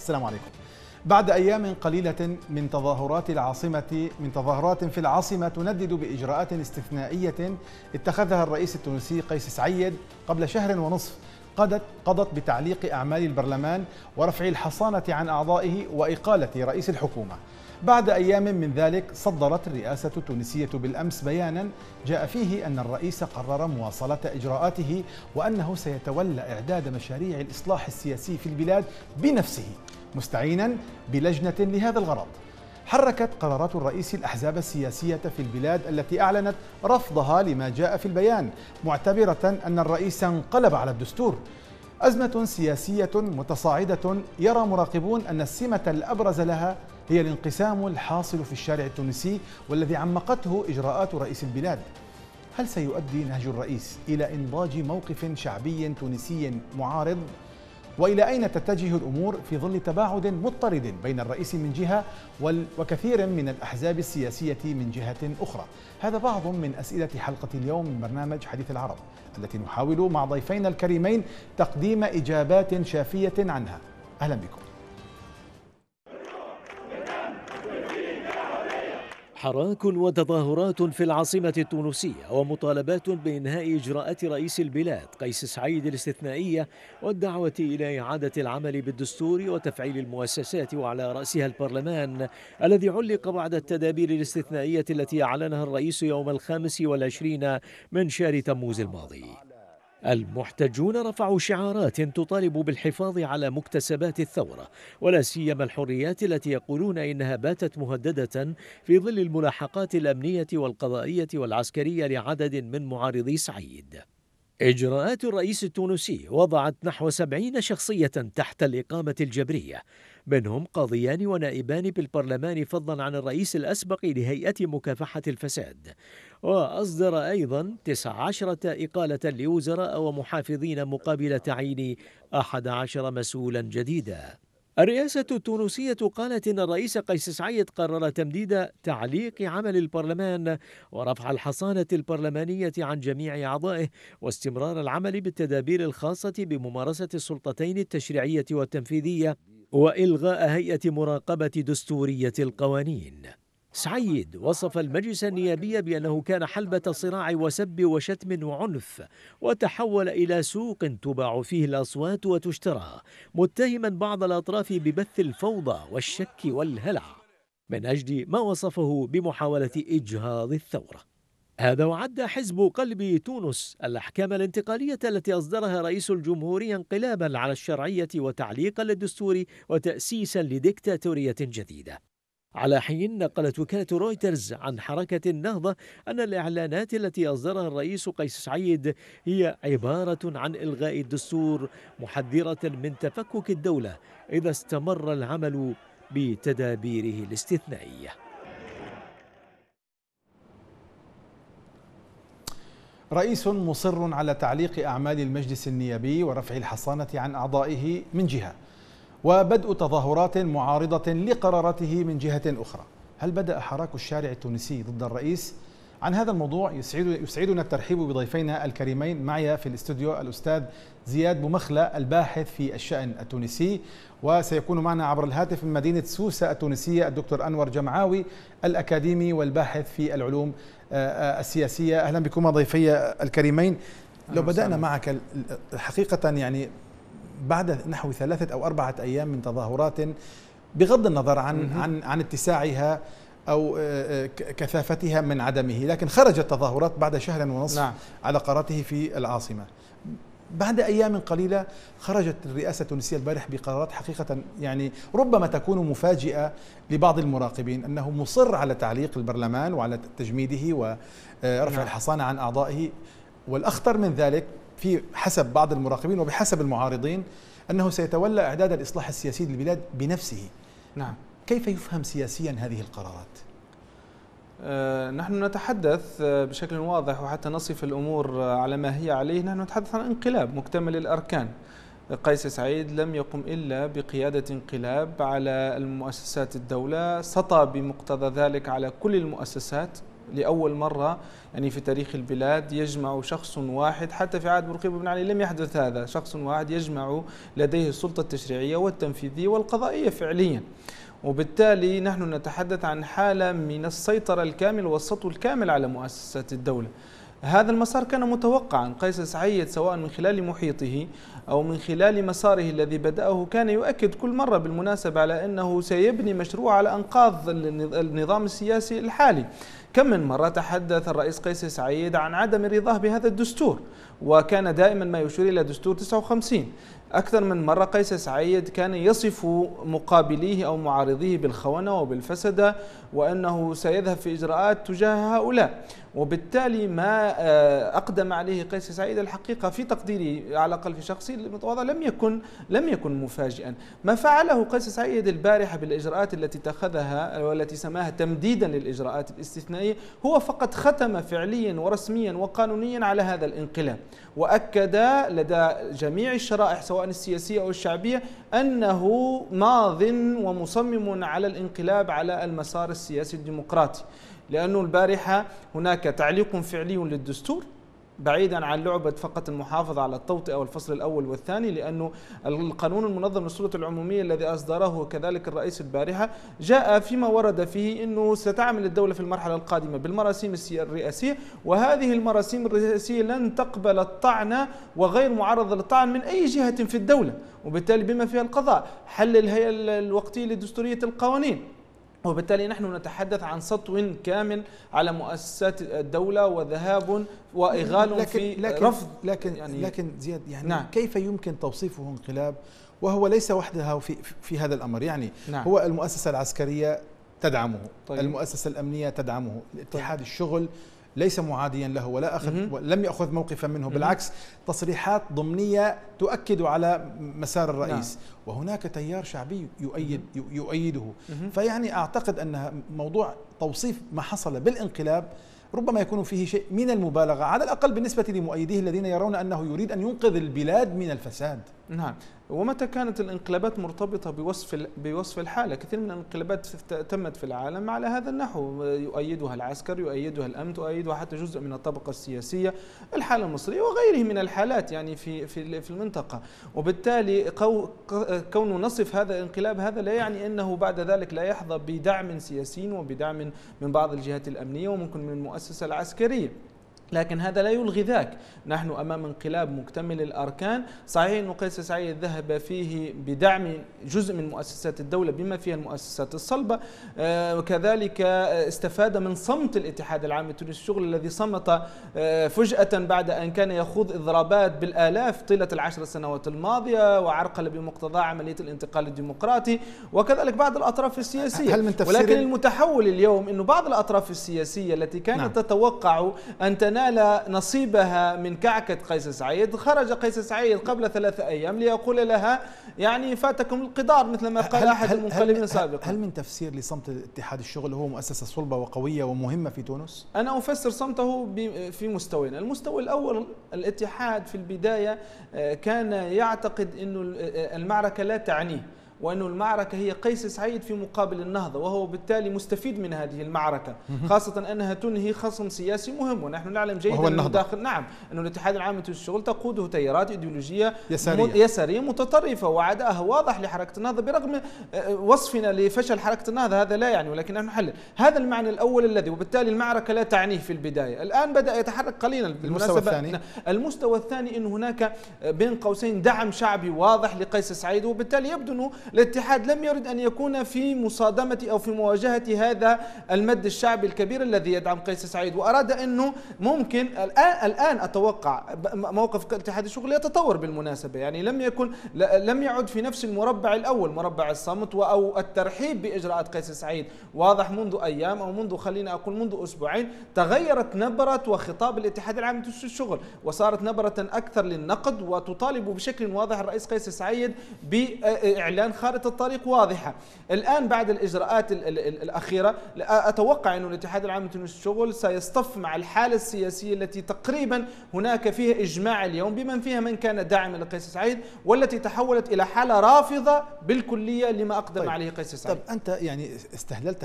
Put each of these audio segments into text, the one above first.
السلام عليكم. بعد أيام قليلة من تظاهرات في العاصمة تندد بإجراءات استثنائية اتخذها الرئيس التونسي قيس سعيد قبل شهر ونصف قضت بتعليق أعمال البرلمان ورفع الحصانة عن أعضائه وإقالة رئيس الحكومة. بعد أيام من ذلك صدرت الرئاسة التونسية بالأمس بيانا جاء فيه أن الرئيس قرر مواصلة إجراءاته وأنه سيتولى إعداد مشاريع الإصلاح السياسي في البلاد بنفسه مستعينا بلجنة لهذا الغرض. حركت قرارات الرئيس الأحزاب السياسية في البلاد التي أعلنت رفضها لما جاء في البيان، معتبرة أن الرئيس انقلب على الدستور. أزمة سياسية متصاعدة يرى مراقبون أن السمة الأبرز لها هي الانقسام الحاصل في الشارع التونسي والذي عمقته إجراءات رئيس البلاد. هل سيؤدي نهج الرئيس إلى إنضاج موقف شعبي تونسي معارض؟ وإلى أين تتجه الأمور في ظل تباعد مضطرد بين الرئيس من جهة وكثير من الأحزاب السياسية من جهة أخرى؟ هذا بعض من أسئلة حلقة اليوم من برنامج حديث العرب التي نحاول مع ضيفينا الكريمين تقديم إجابات شافية عنها. أهلا بكم. حراك وتظاهرات في العاصمة التونسية ومطالبات بإنهاء إجراءات رئيس البلاد قيس سعيد الاستثنائية والدعوة إلى إعادة العمل بالدستور وتفعيل المؤسسات وعلى رأسها البرلمان الذي علق بعد التدابير الاستثنائية التي أعلنها الرئيس يوم 25 من شهر تموز الماضي. المحتجون رفعوا شعارات تطالب بالحفاظ على مكتسبات الثورة ولا سيما الحريات التي يقولون إنها باتت مهددة في ظل الملاحقات الأمنية والقضائية والعسكرية لعدد من معارضي سعيد. إجراءات الرئيس التونسي وضعت نحو 70 شخصية تحت الإقامة الجبرية، منهم قاضيان ونائبان بالبرلمان فضلا عن الرئيس الأسبق لهيئة مكافحة الفساد، وأصدر أيضا 19 إقالة لوزراء ومحافظين مقابل تعيين 11 مسؤولا جديدا. الرئاسة التونسية قالت إن الرئيس قيس سعيد قرر تمديد تعليق عمل البرلمان ورفع الحصانة البرلمانية عن جميع أعضائه واستمرار العمل بالتدابير الخاصة بممارسة السلطتين التشريعية والتنفيذية وإلغاء هيئة مراقبة دستورية القوانين. سعيد وصف المجلس النيابي بأنه كان حلبة صراع وسب وشتم وعنف وتحول إلى سوق تباع فيه الأصوات وتشترى، متهما بعض الأطراف ببث الفوضى والشك والهلع من أجل ما وصفه بمحاولة إجهاض الثورة. هذا وعد حزب قلب تونس الأحكام الانتقالية التي أصدرها رئيس الجمهورية انقلابا على الشرعية وتعليقا للدستور وتأسيسا لديكتاتورية جديدة، على حين نقلت وكالة رويترز عن حركة النهضة أن الإعلانات التي أصدرها الرئيس قيس سعيد هي عبارة عن إلغاء الدستور، محذرة من تفكك الدولة إذا استمر العمل بتدابيره الاستثنائية. رئيس مصر على تعليق أعمال المجلس النيابي ورفع الحصانة عن أعضائه من جهة، وبدء تظاهرات معارضة لقراراته من جهة أخرى. هل بدأ حراك الشارع التونسي ضد الرئيس؟ عن هذا الموضوع يسعدنا الترحيب بضيفينا الكريمين. معي في الاستوديو الأستاذ زياد بومخلة الباحث في الشأن التونسي، وسيكون معنا عبر الهاتف من مدينة سوسة التونسية الدكتور أنور جمعاوي الأكاديمي والباحث في العلوم السياسية. أهلا بكم ضيفي الكريمين. لو بدأنا معك حقيقة يعني بعد نحو 3 أو 4 أيام من تظاهرات بغض النظر عن اتساعها أو كثافتها من عدمه، لكن خرجت تظاهرات بعد شهر ونصف على قراراته في العاصمة. بعد أيام قليلة خرجت الرئاسة التونسية البارح بقرارات حقيقة يعني ربما تكون مفاجئة لبعض المراقبين، أنه مصر على تعليق البرلمان وعلى تجميده ورفع الحصانة عن أعضائه، والأخطر من ذلك في حسب بعض المراقبين وبحسب المعارضين أنه سيتولى إعداد الإصلاح السياسي للبلاد بنفسه. نعم. كيف يفهم سياسيا هذه القرارات؟ نحن نتحدث بشكل واضح وحتى نصف الأمور على ما هي عليه. نحن نتحدث عن انقلاب مكتمل الأركان. قيس سعيد لم يقم إلا بقيادة انقلاب على المؤسسات الدولة، سطى بمقتضى ذلك على كل المؤسسات لأول مرة يعني في تاريخ البلاد يجمع شخص واحد، حتى في عهد بورقيبة بن علي لم يحدث هذا، شخص واحد يجمع لديه السلطة التشريعية والتنفيذية والقضائية فعليا. وبالتالي نحن نتحدث عن حالة من السيطرة الكامل والسطو الكامل على مؤسسات الدولة. هذا المسار كان متوقعا. قيس سعيد سواء من خلال محيطه أو من خلال مساره الذي بدأه كان يؤكد كل مرة بالمناسبة على أنه سيبني مشروع على أنقاض النظام السياسي الحالي. كم من مرة تحدث الرئيس قيس سعيد عن عدم رضاه بهذا الدستور، وكان دائما ما يشير إلى دستور 59. أكثر من مرة قيس سعيد كان يصف مقابليه أو معارضيه بالخونة وبالفسدة، وأنه سيذهب في إجراءات تجاه هؤلاء. وبالتالي ما أقدم عليه قيس سعيد الحقيقة في تقديري على الأقل في شخصي المتواضع لم يكن مفاجئا. ما فعله قيس سعيد البارحة بالإجراءات التي اتخذها والتي سماها تمديدا للإجراءات الاستثنائية هو فقط ختم فعليا ورسميا وقانونيا على هذا الانقلاب، وأكد لدى جميع الشرائح سواء السياسية أو الشعبية أنه ماض ومصمم على الانقلاب على المسار السياسي الديمقراطي. لأنه البارحة هناك تعليق فعلي للدستور بعيدا عن لعبة فقط المحافظة على التوطئة والفصل الأول والثاني، لأنه القانون المنظم للسلطة العمومية الذي أصدره كذلك الرئيس البارحة جاء فيما ورد فيه أنه ستعمل الدولة في المرحلة القادمة بالمراسيم الرئاسية، وهذه المراسيم الرئاسية لن تقبل الطعن وغير معرضة للطعن من أي جهة في الدولة، وبالتالي بما فيها القضاء، حل الهيئة الوقتية لدستورية القوانين. وبالتالي نحن نتحدث عن سطو كامل على مؤسسات الدولة وذهاب وإغال في رفض. لكن زياد يعني نعم. كيف يمكن توصيفه انقلاب وهو ليس وحدها في هذا الأمر؟ يعني نعم. هو المؤسسة العسكرية تدعمه، طيب. المؤسسة الأمنية تدعمه، اتحاد الشغل ليس معاديا له ولا لم يأخذ موقفا منه، بالعكس تصريحات ضمنية تؤكد على مسار الرئيس، نعم. وهناك تيار شعبي يؤيده. فيعني أعتقد أن موضوع توصيف ما حصل بالانقلاب ربما يكون فيه شيء من المبالغة، على الأقل بالنسبة لمؤيديه الذين يرون أنه يريد أن ينقذ البلاد من الفساد. نعم. ومتى كانت الانقلابات مرتبطة بوصف الحالة؟ كثير من الانقلابات تمت في العالم على هذا النحو، يؤيدها العسكر، يؤيدها الأمن، تؤيدها حتى جزء من الطبقة السياسية، الحالة المصرية وغيره من الحالات يعني في المنطقة. وبالتالي كون نصف هذا الانقلاب هذا لا يعني أنه بعد ذلك لا يحظى بدعم سياسي وبدعم من بعض الجهات الأمنية وممكن من المؤسسة العسكرية، لكن هذا لا يلغي ذاك. نحن أمام انقلاب مكتمل الأركان. صحيح أن قيس سعيد ذهب فيه بدعم جزء من مؤسسات الدولة بما فيها المؤسسات الصلبة، وكذلك استفاد من صمت الاتحاد العام التونسي للشغل الذي صمت فجأة بعد أن كان يخوض إضرابات بالآلاف طيلة ال10 سنوات الماضية وعرقل بمقتضى عملية الانتقال الديمقراطي، وكذلك بعض الأطراف السياسية. ولكن المتحول اليوم أنه بعض الأطراف السياسية التي كانت تتوقع أن تنال نصيبها من كعكة قيس سعيد، خرج قيس سعيد قبل 3 أيام ليقول لها يعني فاتكم القدار مثل ما قال أحد المنقلبين سابقا. هل من تفسير لصمت اتحاد الشغل؟ هو مؤسسة صلبة وقوية ومهمة في تونس. أنا أفسر صمته في مستويين. المستوى الأول، الاتحاد في البداية كان يعتقد أن المعركة لا تعنيه، وأن المعركة هي قيس سعيد في مقابل النهضة، وهو بالتالي مستفيد من هذه المعركة، خاصة أنها تنهي خصم سياسي مهم. ونحن نعلم جيدا أنه داخل نعم أن الاتحاد العام للشغل تقوده تيارات إيديولوجية يسارية متطرفة، وعداءها واضح لحركة النهضة برغم وصفنا لفشل حركة النهضة، هذا لا يعني، ولكن نحن نحلل هذا المعنى الأول الذي، وبالتالي المعركة لا تعنيه في البداية. الآن بدأ يتحرك قليلا. بالمناسبة المستوى الثاني أن هناك بين قوسين دعم شعبي واضح لقيس سعيد، وبالتالي يبدو أنه الاتحاد لم يرد أن يكون في مصادمة أو في مواجهة هذا المد الشعبي الكبير الذي يدعم قيس سعيد، وأراد أنه ممكن الآن أتوقع موقف اتحاد الشغل يتطور بالمناسبة، يعني لم يعد في نفس المربع الأول، مربع الصمت أو الترحيب بإجراءات قيس سعيد. واضح منذ أيام أو خلينا أقول منذ أسبوعين تغيرت نبرة وخطاب الاتحاد العام للشغل، وصارت نبرة أكثر للنقد، وتطالب بشكل واضح الرئيس قيس سعيد بإعلان خارطة الطريق واضحة. الآن بعد الإجراءات الأخيرة أتوقع أن الاتحاد العام لتونس الشغل سيصطف مع الحالة السياسية التي تقريبا هناك فيها إجماع اليوم، بمن فيها من كان داعما لقيس سعيد والتي تحولت إلى حالة رافضة بالكلية لما أقدم عليه قيس سعيد. طب أنت يعني استهللت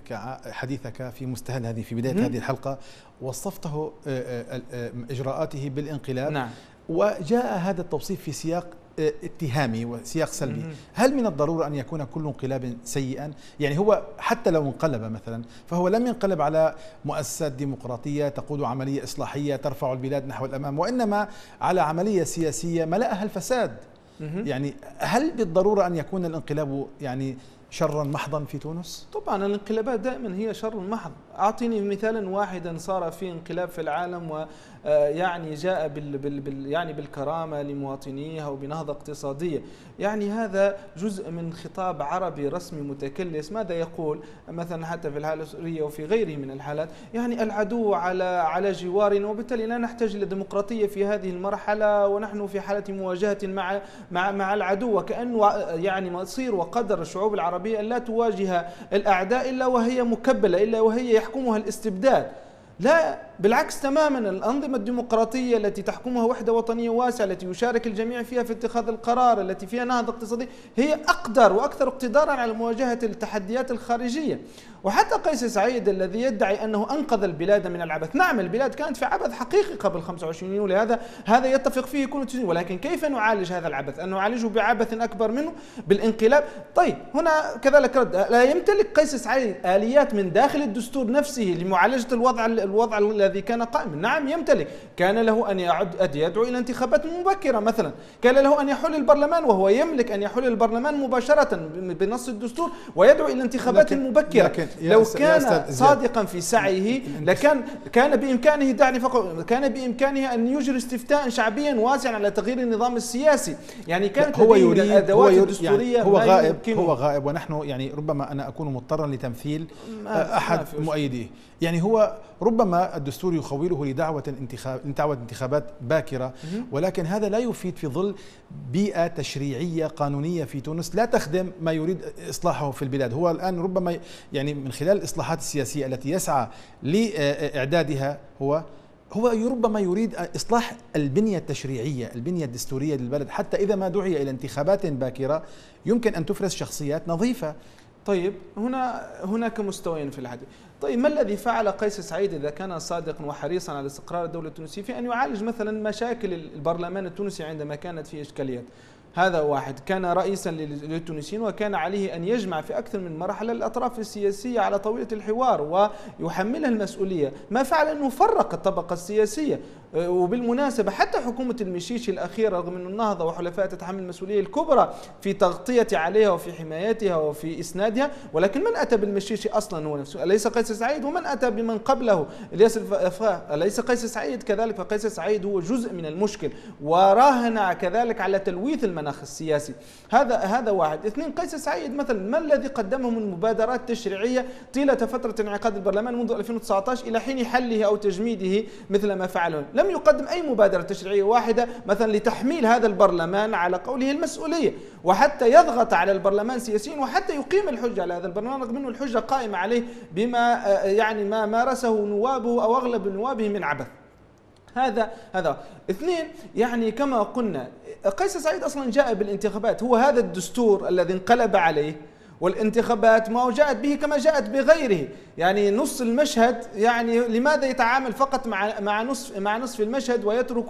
حديثك في مستهل هذه في بداية هذه الحلقة، وصفته إجراءاته بالانقلاب. نعم. وجاء هذا التوصيف في سياق اتهامي وسياق سلبي. هل من الضرورة أن يكون كل انقلاب سيئا؟ يعني هو حتى لو انقلب مثلا فهو لم ينقلب على مؤسسات ديمقراطية تقود عملية إصلاحية ترفع البلاد نحو الأمام، وإنما على عملية سياسية ملأها الفساد. يعني هل بالضرورة أن يكون الانقلاب يعني شرا محضا في تونس؟ طبعا الانقلابات دائما هي شر محض. أعطيني مثالا واحدا صار فيه انقلاب في العالم ويعني جاء يعني بالكرامة لمواطنيها وبنهضة اقتصادية. يعني هذا جزء من خطاب عربي رسمي متكلس. ماذا يقول مثلا حتى في الحالة السورية وفي غيره من الحالات؟ يعني العدو على جوارنا، وبالتالي لا نحتاج إلى ديمقراطية في هذه المرحلة ونحن في حالة مواجهة مع العدو، وكأنه يعني مصير وقدر الشعوب العربية أن لا تواجه الأعداء إلا وهي مكبلة، إلا وهي يحكمها الاستبداد. لا، بالعكس تماما. الأنظمة الديمقراطية التي تحكمها وحدة وطنية واسعة، التي يشارك الجميع فيها في اتخاذ القرار، التي فيها نهضة اقتصادية، هي أقدر وأكثر اقتدارا على مواجهة التحديات الخارجية. وحتى قيس سعيد الذي يدعي أنه أنقذ البلاد من العبث، نعم البلاد كانت في عبث حقيقي قبل 25 يوليو، هذا يتفق فيه كل التونسيين، ولكن كيف نعالج هذا العبث؟ أن نعالجه بعبث أكبر منه، بالانقلاب. طيب هنا كذلك رد، لا يمتلك قيس سعيد آليات من داخل الدستور نفسه لمعالجة الوضع الذي كان قائما. نعم يمتلك، كان له أن يدعو إلى انتخابات مبكرة مثلا، كان له أن يحل البرلمان، وهو يملك أن يحل البرلمان مباشرة بنص الدستور ويدعو إلى انتخابات مبكرة. لو كان صادقا في سعيه كان بإمكانه، دعني فقط، كان بإمكانه أن يجري استفتاء شعبيا واسعا على تغيير النظام السياسي. يعني كانت هو يريد الأدوات الدستورية. يعني هو غائب ونحن يعني ربما أنا أكون مضطرا لتمثيل أحد مؤيديه. يعني هو ربما الدستور يخوله لدعوة انتخابات باكرة، ولكن هذا لا يفيد في ظل بيئة تشريعية قانونية في تونس لا تخدم ما يريد إصلاحه في البلاد. هو الآن ربما يعني من خلال الإصلاحات السياسية التي يسعى لإعدادها هو ربما يريد إصلاح البنية التشريعية، البنية الدستورية للبلد، حتى إذا ما دعي إلى انتخابات باكرة يمكن أن تفرز شخصيات نظيفة. طيب هناك مستويين في الحديث. طيب ما الذي فعل قيس سعيد إذا كان صادقا وحريصا على استقرار الدولة التونسية في أن يعالج مثلا مشاكل البرلمان التونسي عندما كانت فيه إشكاليات؟ هذا واحد، كان رئيسا للتونسيين وكان عليه أن يجمع في أكثر من مرحلة الأطراف السياسية على طاولة الحوار ويحملها المسؤولية. ما فعل أنه فرق الطبقة السياسية. وبالمناسبة حتى حكومة المشيشي الأخيرة رغم أن النهضة وحلفائها تتحمل المسؤولية الكبرى في تغطية عليها وفي حمايتها وفي إسنادها، ولكن من أتى بالمشيشي أصلا هو نفسه، أليس قيس سعيد؟ ومن أتى بمن قبله الياس الفقاه، أليس قيس سعيد كذلك؟ فقيس سعيد هو جزء من المشكل وراهن كذلك على تلويث المناخ السياسي. هذا واحد. اثنين، قيس سعيد مثلا ما الذي قدمه من مبادرات تشريعية طيلة فترة انعقاد البرلمان منذ 2019 إلى حين حله أو تجميده مثل ما فعله؟ لم يقدم أي مبادرة تشريعية واحدة مثلا لتحميل هذا البرلمان على قوله المسؤولية، وحتى يضغط على البرلمان سياسيا، وحتى يقيم الحجة على هذا البرلمان رغم أنه الحجة قائمة عليه بما يعني ما مارسه نوابه أو أغلب نوابه من عبث. هذا. اثنين، يعني كما قلنا قيس سعيد أصلا جاء بالانتخابات، هو هذا الدستور الذي انقلب عليه، والانتخابات ما جاءت به كما جاءت بغيره. يعني نص المشهد، يعني لماذا يتعامل فقط مع نصف المشهد ويترك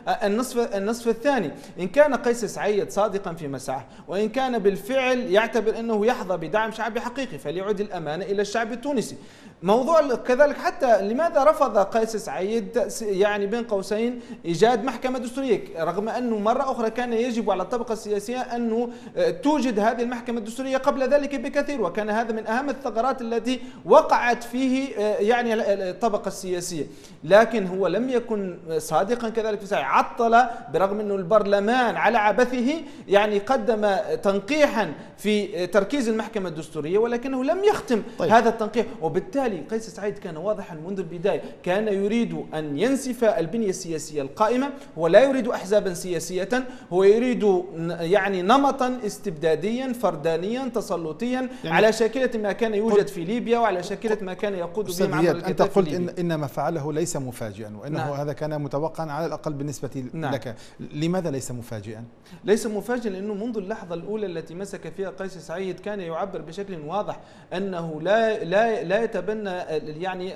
النصف الثاني؟ إن كان قيس سعيد صادقا في مساحه، وإن كان بالفعل يعتبر أنه يحظى بدعم شعبي حقيقي، فليعد الأمانة إلى الشعب التونسي. موضوع كذلك حتى لماذا رفض قيس سعيد يعني بين قوسين إيجاد محكمة دستورية، رغم أنه مرة أخرى كان يجب على الطبقة السياسية أنه توجد هذه المحكمة الدستورية قبل ذلك بكثير، وكان هذا من أهم الثغرات التي وقعت فيه يعني الطبقة السياسية. لكن هو لم يكن صادقا كذلك في سعي، عطل برغم أنه البرلمان على عبثه يعني قدم تنقيحا في تركيز المحكمة الدستورية، ولكنه لم يختم هذا التنقيح، وبالتالي وبالتالي قيس سعيد كان واضحا منذ البداية، كان يريد أن ينسف البنية السياسية القائمة. هو لا يريد أحزابا سياسية، هو يريد يعني نمطا استبداديا فردانيا تسلطيا على شاكلة ما كان يوجد في ليبيا وعلى شاكلة ما كان يقود به معمر القذافي. أنت قلت إن ما فعله ليس مفاجئا، وإنه نعم. هذا كان متوقعا على الأقل بالنسبة نعم. لك. لماذا ليس مفاجئا؟ ليس مفاجئا لأنه منذ اللحظة الأولى التي مسك فيها قيس سعيد كان يعبر بشكل واضح أنه لا يتبنى يعني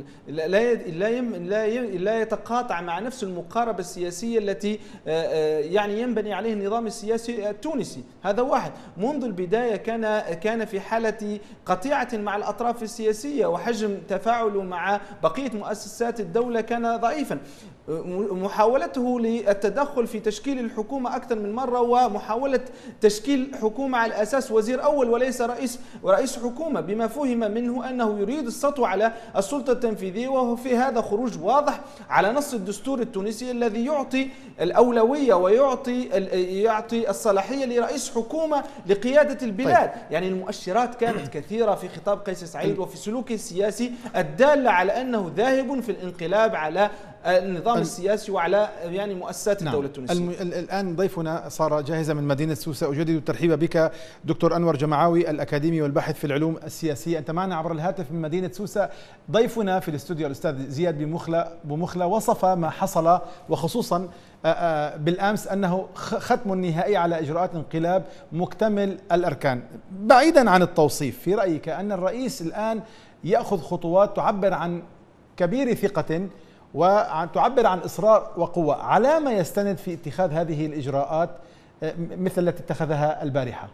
لا يتقاطع مع نفس المقاربة السياسية التي يعني ينبني عليه النظام السياسي التونسي. هذا واحد. منذ البداية كان في حالة قطيعة مع الأطراف السياسية، وحجم تفاعله مع بقية مؤسسات الدولة كان ضعيفا. محاولته للتدخل في تشكيل الحكومة أكثر من مرة، ومحاولة تشكيل حكومة على أساس وزير أول وليس رئيس حكومة، بما فهم منه أنه يريد السطو على السلطة التنفيذية، وهو في هذا خروج واضح على نص الدستور التونسي الذي يعطي الأولوية ويعطي الصلاحية لرئيس حكومة لقيادة البلاد. يعني المؤشرات كانت كثيرة في خطاب قيس سعيد وفي سلوكه السياسي الدالة على أنه ذاهب في الانقلاب على النظام السياسي وعلى يعني مؤسسات الدولة التونسية. الآن ضيفنا صار جاهزا من مدينة سوسة. أجدد الترحيب بك دكتور أنور جمعاوي، الأكاديمي والباحث في العلوم السياسية. أنت معنا عبر الهاتف من مدينة سوسة. ضيفنا في الاستوديو الأستاذ زياد بمخلة وصف ما حصل، وخصوصا بالأمس أنه ختم نهائي على إجراءات انقلاب مكتمل الأركان. بعيدا عن التوصيف، في رأيك أن الرئيس الآن يأخذ خطوات تعبر عن كبير ثقة وتعبر عن إصرار وقوة، على ما يستند في اتخاذ هذه الإجراءات مثل التي اتخذها البارحة؟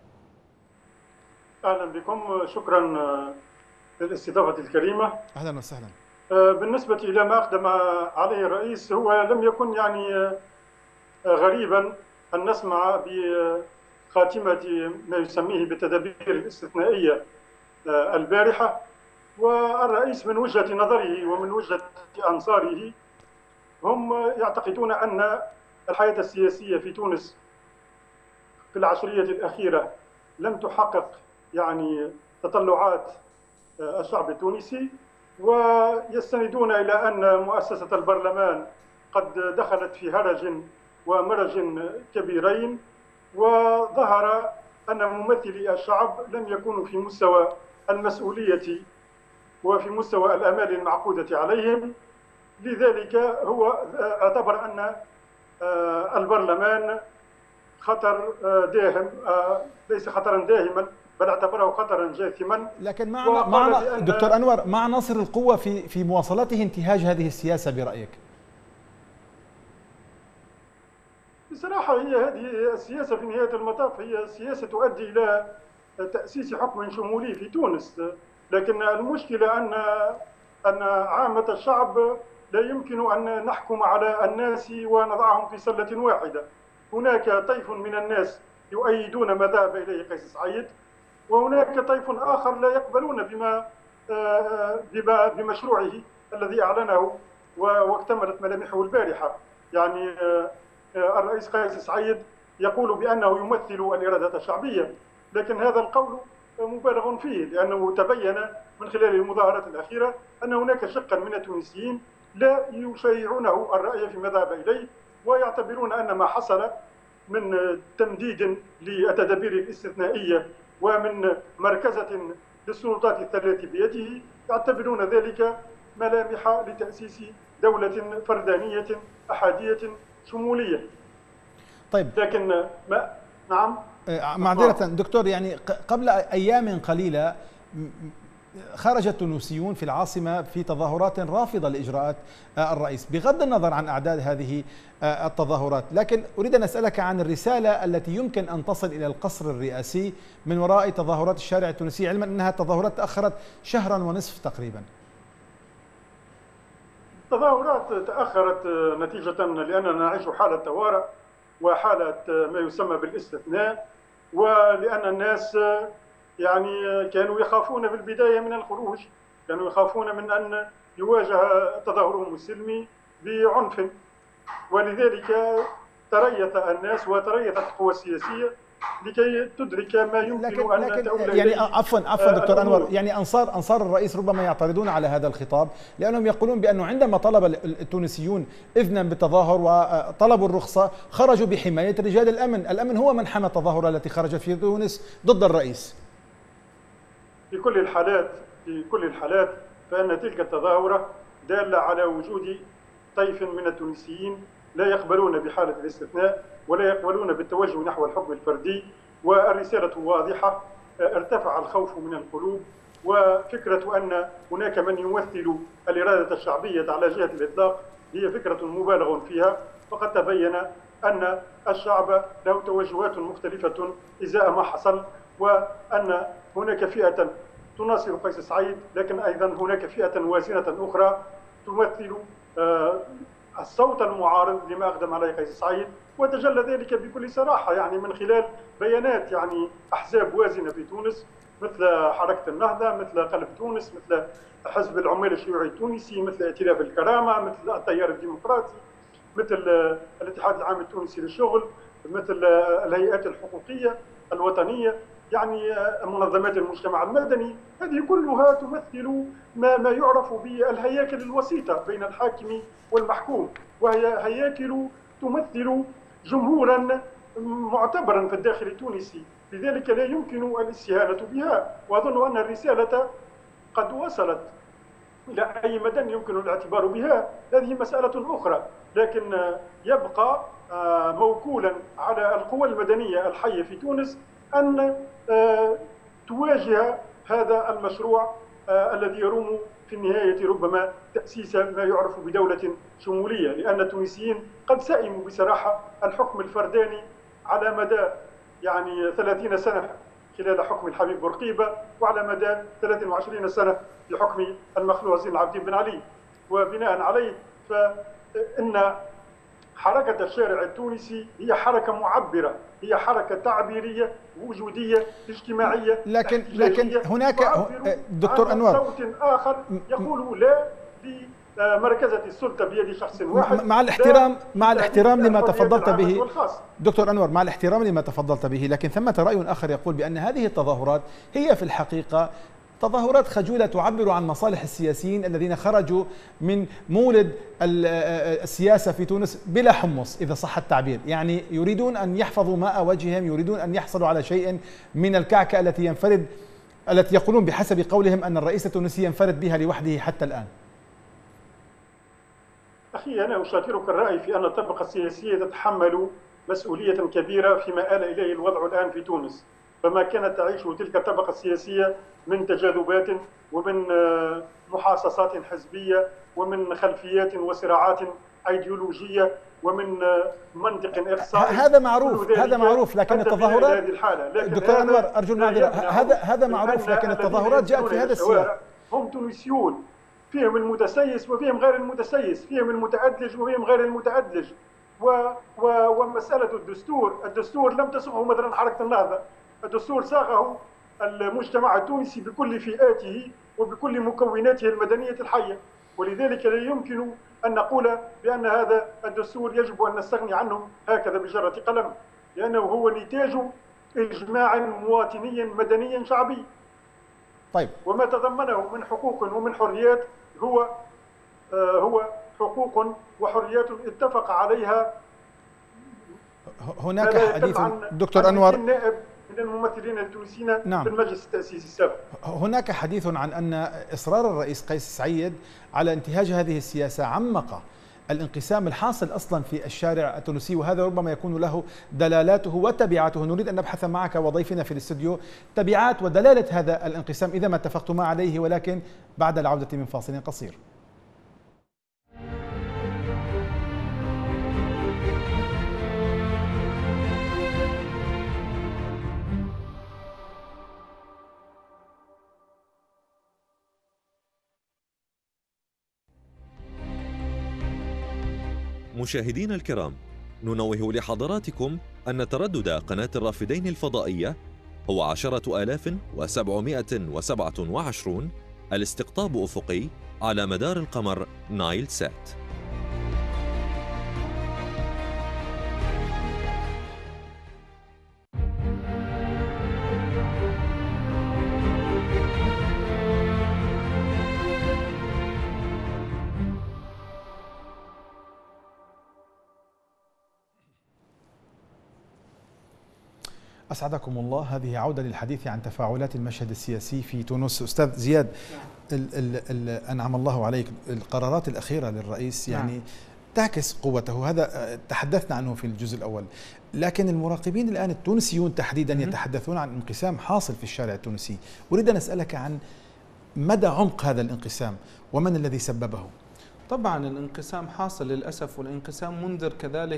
أهلا بكم، شكرا للاستضافة الكريمة. أهلا وسهلا. بالنسبة إلى ما أقدم عليه الرئيس، هو لم يكن يعني غريبا أن نسمع بخاتمة ما يسميه بالتدابير الاستثنائية البارحة. والرئيس من وجهة نظره ومن وجهة أنصاره هم يعتقدون أن الحياة السياسية في تونس في العشرية الأخيرة لم تحقق يعني تطلعات الشعب التونسي، ويستندون إلى أن مؤسسة البرلمان قد دخلت في هرج ومرج كبيرين، وظهر أن ممثلي الشعب لم يكونوا في مستوى المسؤولية وفي مستوى الآمال المعقودة عليهم. لذلك هو اعتبر أن البرلمان خطر داهم، ليس خطرا داهما بل اعتبره خطرا جاثما. لكن مع دكتور أنور، مع عناصر القوة في مواصلته انتهاج هذه السياسة برأيك؟ بصراحة هذه السياسة في نهاية المطاف هي سياسة تؤدي إلى تأسيس حكم شمولي في تونس، لكن المشكلة أن عامة الشعب لا يمكن أن نحكم على الناس ونضعهم في سلة واحدة. هناك طيف من الناس يؤيدون ما ذهب إليه قيس سعيد، وهناك طيف آخر لا يقبلون بمشروعه الذي أعلنه واكتملت ملامحه البارحة. يعني الرئيس قيس سعيد يقول بأنه يمثل الإرادة الشعبية، لكن هذا القول مبالغ فيه، لأنه تبين من خلال المظاهرات الأخيرة أن هناك شقا من التونسيين لا يشيعونه الرأي فيما ذهب إليه، ويعتبرون أن ما حصل من تمديد للتدابير الاستثنائية ومن مركزة للسلطات الثلاث بيده يعتبرون ذلك ملامح لتأسيس دولة فردانية أحادية شمولية. طيب، لكن نعم معذرة دكتور، يعني قبل أيام قليلة خرج التونسيون في العاصمة في تظاهرات رافضة لإجراءات الرئيس، بغض النظر عن أعداد هذه التظاهرات. لكن أريد أن أسألك عن الرسالة التي يمكن أن تصل إلى القصر الرئاسي من وراء تظاهرات الشارع التونسي، علما أنها تظاهرات تأخرت شهرا ونصف تقريبا. التظاهرات تأخرت نتيجة لأننا نعيش حالة طوارئ وحالة ما يسمى بالاستثناء، ولأن الناس يعني كانوا يخافون في البداية من الخروج، كانوا يخافون من أن يواجه تظاهرهم السلمي بعنف، ولذلك تريث الناس وتريثت القوى السياسية لكي تدرك ما يمكن أن تؤول يعني إليه. عفوا دكتور أنور، يعني أنصار الرئيس ربما يعترضون على هذا الخطاب، لأنهم يقولون بأنه عندما طلب التونسيون إذنا بالتظاهر وطلبوا الرخصة خرجوا بحماية رجال الأمن هو من حمى التظاهرة التي خرجت في تونس ضد الرئيس. في كل الحالات فإن تلك التظاهرة دالة على وجود طيف من التونسيين لا يقبلون بحالة الاستثناء ولا يقبلون بالتوجه نحو الحكم الفردي، والرسالة واضحة. ارتفع الخوف من القلوب، وفكرة أن هناك من يمثل الإرادة الشعبية على جهة الإطلاق هي فكرة مبالغ فيها، فقد تبين أن الشعب له توجهات مختلفة إزاء ما حصل، وأن هناك فئة تناصر قيس سعيد، لكن أيضا هناك فئة وازنة أخرى تمثل الصوت المعارض لما أقدم عليه قيس سعيد، وتجلى ذلك بكل صراحة يعني من خلال بيانات يعني أحزاب وازنة في تونس مثل حركة النهضة، مثل قلب تونس، مثل حزب العمال الشيوعي التونسي، مثل ائتلاف الكرامة، مثل التيار الديمقراطي، مثل الاتحاد العام التونسي للشغل، مثل الهيئات الحقوقية الوطنية، يعني منظمات المجتمع المدني. هذه كلها تمثل ما يعرف بالهياكل الوسيطة بين الحاكم والمحكوم، وهي هياكل تمثل جمهورا معتبرا في الداخل التونسي، لذلك لا يمكن الاستهانة بها. وأظن أن الرسالة قد وصلت إلى أي مدى يمكن الاعتبار بها، هذه مسألة أخرى، لكن يبقى موكولا على القوى المدنية الحية في تونس أن تواجه هذا المشروع الذي يروم في النهاية ربما تأسيس ما يعرف بدولة شمولية، لأن التونسيين قد سئموا بصراحة الحكم الفرداني على مدى يعني 30 سنة خلال حكم الحبيب بورقيبة، وعلى مدى 23 سنة في حكم المخلوع زين العابدين بن علي. وبناء عليه فإن حركة الشارع التونسي هي حركة معبرة، هي حركة تعبيرية وجودية اجتماعية، لكن هناك دكتور أنور صوت آخر يقول لا لمركزة السلطة بيد شخص واحد. مع الاحترام لما تفضلت به دكتور أنور، مع الاحترام لما تفضلت به، لكن ثمة رأي آخر يقول بأن هذه التظاهرات هي في الحقيقة تظاهرات خجولة تعبر عن مصالح السياسيين الذين خرجوا من مولد السياسة في تونس بلا حمص إذا صح التعبير، يعني يريدون أن يحفظوا ماء وجههم، يريدون أن يحصلوا على شيء من الكعكة التي يقولون بحسب قولهم أن الرئيس التونسي ينفرد بها لوحده حتى الآن. أخي، أنا أشاركك الرأي في أن الطبقة السياسية تتحمل مسؤولية كبيرة فيما آل إليه الوضع الآن في تونس، فما كانت تعيشه تلك الطبقة السياسية من تجاذبات ومن محاصصات حزبية ومن خلفيات وصراعات أيديولوجية ومن منطق إقصائي، هذا معروف لكن التظاهرات دكتور أنور أرجو المعذرة، هذا معروف لكن التظاهرات جاءت في هذا السياق. هم تونسيون، فيهم المتسيس وفيهم غير المتسيس، فيهم المتأدلج وفيهم غير المتأدلج. ومسألة الدستور لم تصغه مثلا حركة النهضة، الدستور صاغه المجتمع التونسي بكل فئاته وبكل مكوناته المدنية الحية، ولذلك لا يمكن أن نقول بأن هذا الدستور يجب أن نستغني عنه هكذا بجرة قلم، لأنه هو نتاج إجماع مواطني مدني شعبي. طيب، وما تضمنه من حقوق ومن حريات هو حقوق وحريات اتفق عليها. هناك حديث دكتور أنور نائب من الممثلين التونسيين في المجلس التأسيسي السابق. هناك حديث عن أن إصرار الرئيس قيس سعيد على انتهاج هذه السياسة عمق الانقسام الحاصل أصلا في الشارع التونسي، وهذا ربما يكون له دلالاته وتبعاته. نريد أن نبحث معك وضيفنا في الاستوديو تبعات ودلالة هذا الانقسام إذا ما اتفقتما عليه، ولكن بعد العودة من فاصل قصير. مشاهدينا الكرام، ننوه لحضراتكم أن تردد قناة الرافدين الفضائية هو 10,727 الاستقطاب أفقي على مدار القمر نايل سات. أسعدكم الله. هذه عودة للحديث عن تفاعلات المشهد السياسي في تونس. أستاذ زياد، أنعم الله عليك، القرارات الأخيرة للرئيس يعني تعكس قوته، هذا تحدثنا عنه في الجزء الأول، لكن المراقبين الآن التونسيون تحديدا يتحدثون عن انقسام حاصل في الشارع التونسي. أريد أن أسألك عن مدى عمق هذا الانقسام ومن الذي سببه؟ طبعا الانقسام حاصل للأسف، والانقسام منذر كذلك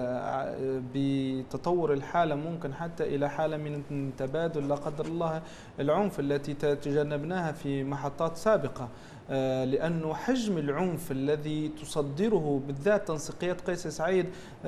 بتطور الحالة، ممكن حتى إلى حالة من تبادل لا قدر الله العنف التي تجنبناها في محطات سابقة، لأنه حجم العنف الذي تصدره بالذات تنسيقيات قيس سعيد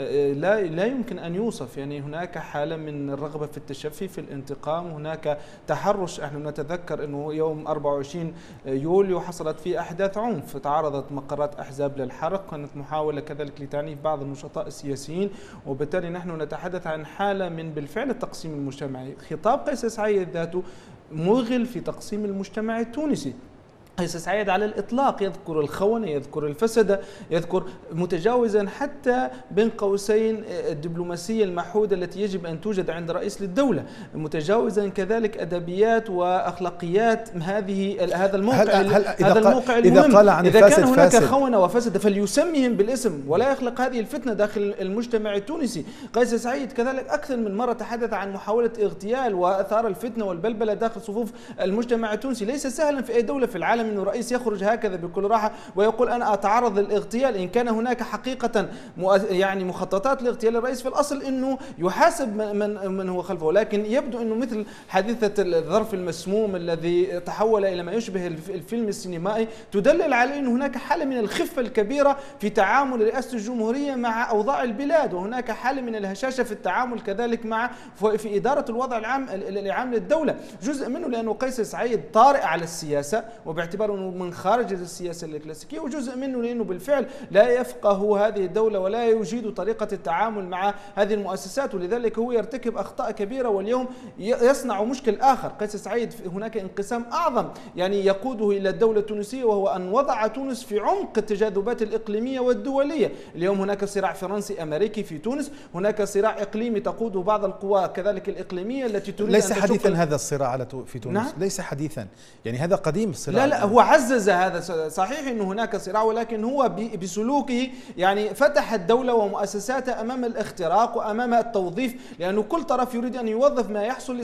لا يمكن أن يوصف. يعني هناك حالة من الرغبة في التشفي في الانتقام، هناك تحرش. نحن نتذكر أنه يوم 24 يوليو حصلت فيه أحداث عنف، تعرضت مقرات أحزاب للحرق، كانت محاولة كذلك لتعنيف بعض النشطاء السياسيين، وبالتالي نحن نتحدث عن حالة من بالفعل التقسيم المجتمعي. خطاب قيس سعيد ذاته مغل في تقسيم المجتمع التونسي. قيس سعيد على الإطلاق يذكر الخونة، يذكر الفسد، يذكر متجاوزا حتى بين قوسين الدبلوماسية المحودة التي يجب أن توجد عند رئيس للدولة، متجاوزا كذلك أدبيات وأخلاقيات هذا الموقع. هذا الموقع المهم. إذا كان هناك خونة وفسد فليسميهم بالاسم ولا يخلق هذه الفتنة داخل المجتمع التونسي. قيس سعيد كذلك أكثر من مرة تحدث عن محاولة اغتيال وأثار الفتنة والبلبلة داخل صفوف المجتمع التونسي. ليس سهلا في أي دولة في العالم أن الرئيس يخرج هكذا بكل راحة ويقول أنا أتعرض للاغتيال. إن كان هناك حقيقة يعني مخططات لاغتيال الرئيس، في الأصل أنه يحاسب من هو خلفه، لكن يبدو أنه مثل حادثة الظرف المسموم الذي تحول إلى ما يشبه الفيلم السينمائي تدلل على أن هناك حالة من الخفة الكبيرة في تعامل رئاسة الجمهورية مع أوضاع البلاد، وهناك حالة من الهشاشة في التعامل كذلك في إدارة الوضع العام للدولة. جزء منه لأنه قيس سعيد طارئ على السياسة وباعتباره أنه من خارج السياسة الكلاسيكية، وجزء منه لأنه بالفعل لا يفقه هذه الدولة ولا يجيد طريقة التعامل مع هذه المؤسسات، ولذلك هو يرتكب أخطاء كبيرة واليوم يصنع مشكل آخر. قيس سعيد هناك انقسام أعظم يعني يقوده إلى الدولة التونسية، وهو أن وضع تونس في عمق التجاذبات الإقليمية والدولية. اليوم هناك صراع فرنسي أمريكي في تونس، هناك صراع إقليمي تقوده بعض القوى كذلك الإقليمية التي تريد ليس أن حديثا هذا الصراع في تونس. نعم؟ ليس حديثا، يعني هذا قديم الصراع. لا هو عزز هذا. صحيح أنه هناك صراع، ولكن هو بسلوكه يعني فتح الدولة ومؤسساتها أمام الاختراق وأمام التوظيف، لأنه كل طرف يريد أن يوظف ما يحصل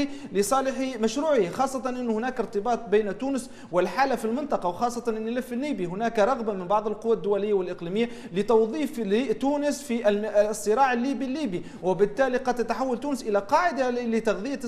لصالح مشروعه، خاصة أن هناك ارتباط بين تونس والحالة في المنطقة، وخاصة أن الملف الليبي هناك رغبة من بعض القوى الدولية والإقليمية لتوظيف تونس في الصراع الليبي، وبالتالي قد تتحول تونس إلى قاعدة لتغذية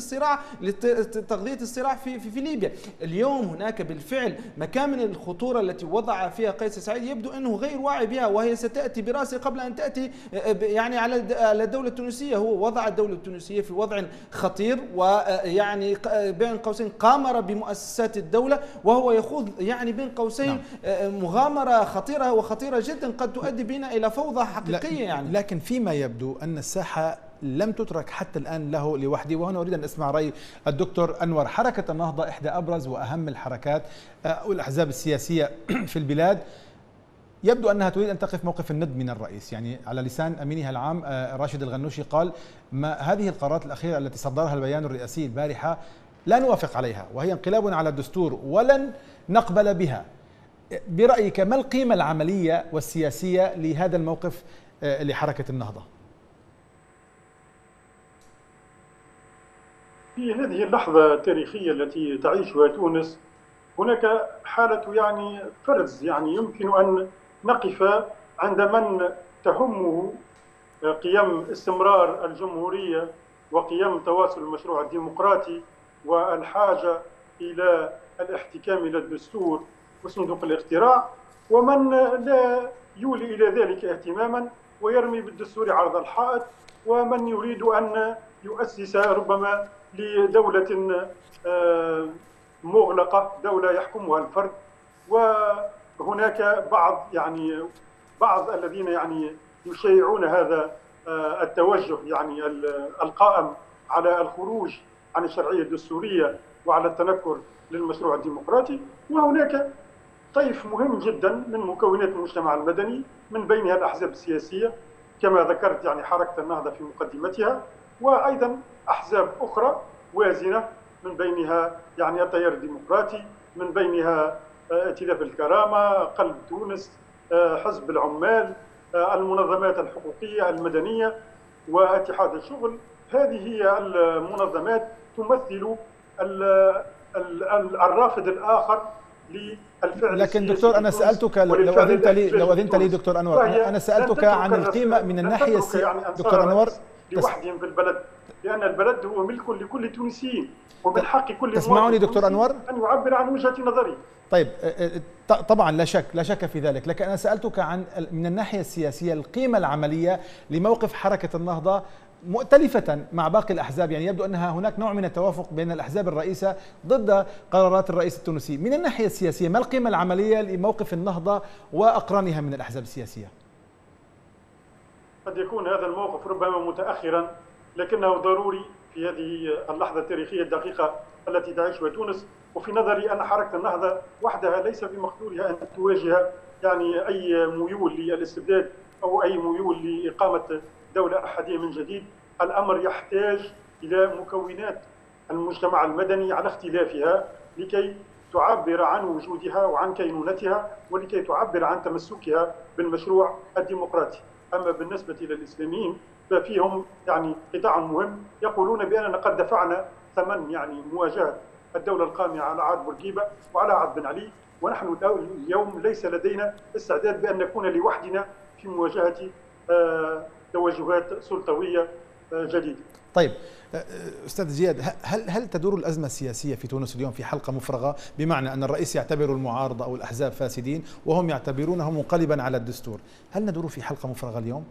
الصراع في ليبيا. اليوم هناك بالفعل مكان من الخطورة التي وضع فيها قيس سعيد يبدو أنه غير واعي بها، وهي ستأتي برأسه قبل أن تأتي يعني على الدولة التونسية. هو وضع الدولة التونسية في وضع خطير، ويعني بين قوسين قامر بمؤسسات الدولة، وهو يخوض يعني بين قوسين مغامرة خطيرة وخطيرة جدا قد تؤدي بنا إلى فوضى حقيقية يعني. لكن فيما يبدو أن الساحة لم تترك حتى الآن له لوحده، وهنا أريد أن أسمع رأي الدكتور أنور. حركة النهضة إحدى أبرز وأهم الحركات والأحزاب السياسية في البلاد، يبدو أنها تريد أن تقف موقف الند من الرئيس، يعني على لسان أمينها العام راشد الغنوشي قال هذه القرارات الأخيرة التي صدرها البيان الرئاسي البارحة لا نوافق عليها، وهي انقلاب على الدستور ولن نقبل بها. برأيك ما القيمة العملية والسياسية لهذا الموقف لحركة النهضة؟ في هذه اللحظة التاريخية التي تعيشها تونس هناك حالة يعني فرز، يعني يمكن أن نقف عند من تهمه قيم استمرار الجمهورية وقيم تواصل المشروع الديمقراطي والحاجة إلى الاحتكام إلى الدستور وصندوق الاقتراع، ومن لا يولي إلى ذلك اهتماما ويرمي بالدستور عرض الحائط، ومن يريد أن يؤسس ربما لدولة مغلقة، دولة يحكمها الفرد. وهناك بعض الذين يعني يشيعون هذا التوجه يعني القائم على الخروج عن الشرعية الدستورية وعلى التنكر للمشروع الديمقراطي. وهناك طيف مهم جدا من مكونات المجتمع المدني من بينها الأحزاب السياسية كما ذكرت يعني حركة النهضة في مقدمتها، وأيضا أحزاب أخرى وازنة من بينها يعني التيار الديمقراطي، من بينها ائتلاف الكرامة، قلب تونس، حزب العمال، المنظمات الحقوقية المدنية واتحاد الشغل. هذه هي المنظمات تمثل الرافد الآخر للفعل. لكن دكتور أنا سألتك لو أذنت لي دكتور أنور، أنا سألتك عن القيمة من الناحية يعني دكتور أنور لوحدهم في البلد، لأن البلد هو ملك لكل التونسيين، ومن حق كل تسمعني دكتور أنور أن يعبر عن وجهة نظره. طيب طبعا لا شك في ذلك، لكن أنا سألتك عن من الناحية السياسية القيمة العملية لموقف حركة النهضة مؤتلفة مع باقي الأحزاب. يعني يبدو أنها هناك نوع من التوافق بين الأحزاب الرئيسة ضد قرارات الرئيس التونسي. من الناحية السياسية ما القيمة العملية لموقف النهضة وأقرانها من الأحزاب السياسية؟ قد يكون هذا الموقف ربما متأخرا، لكنه ضروري في هذه اللحظة التاريخية الدقيقة التي تعيشها تونس. وفي نظري أن حركة النهضة وحدها ليس في مقدورها أن تواجه يعني أي ميول للاستبداد أو أي ميول لإقامة دولة أحدية من جديد. الأمر يحتاج إلى مكونات المجتمع المدني على اختلافها لكي تعبر عن وجودها وعن كينونتها، ولكي تعبر عن تمسكها بالمشروع الديمقراطي. أما بالنسبة للإسلاميين ففيهم يعني قطاع مهم يقولون بأننا قد دفعنا ثمن يعني مواجهة الدولة القائمة على عهد بورقيبة وعلى عهد بن علي، ونحن اليوم ليس لدينا استعداد بأن نكون لوحدنا في مواجهة توجهات سلطوية جديدة. طيب أستاذ زياد، هل تدور الأزمة السياسية في تونس اليوم في حلقة مفرغة، بمعنى أن الرئيس يعتبر المعارضة أو الأحزاب فاسدين وهم يعتبرونه منقلبا على الدستور؟ هل ندور في حلقة مفرغة اليوم؟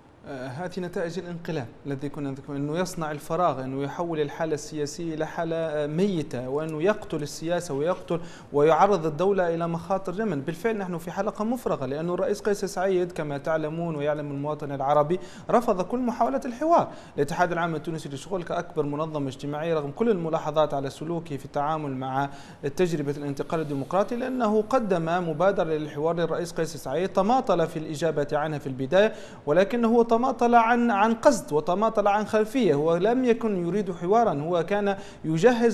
هذه نتائج الانقلاب الذي كنا نذكر، أنه يصنع الفراغ، أنه يحول الحالة السياسية إلى حالة ميتة، وأنه يقتل السياسة ويقتل ويعرض الدولة إلى مخاطر جمل. بالفعل نحن في حلقة مفرغة، لأنه الرئيس قيس سعيد كما تعلمون ويعلم المواطن العربي رفض كل محاولة الحوار. الاتحاد العام التونسي للشغل كأكبر منظمة اجتماعية رغم كل الملاحظات على سلوكه في التعامل مع تجربة الانتقال الديمقراطي، لأنه قدم مبادرة للحوار للرئيس قيس سعيد، تماطل في الإجابة عنها في البداية، ولكنه تماطل عن قصد وتماطل عن خلفية. هو لم يكن يريد حوارا، هو كان يجهز